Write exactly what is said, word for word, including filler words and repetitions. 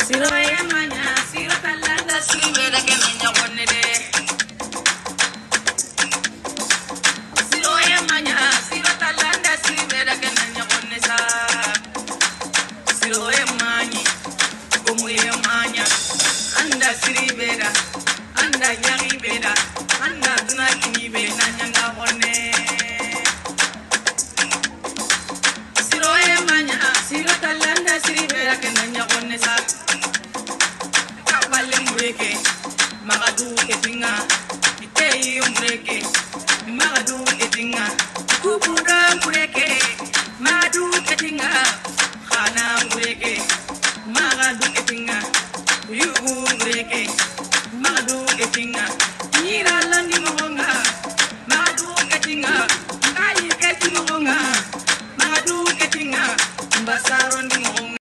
Siro e manya, siro talanda siro da ke nanya wonne de. Siro e manya, siro talanda siro da ke nanya wonne sa. Siro e manya, como e manya, anda siri beda, anda nyari beda, anda tuna kini be nanya na wonne. Siro e manya, siro talanda siro da ke nanya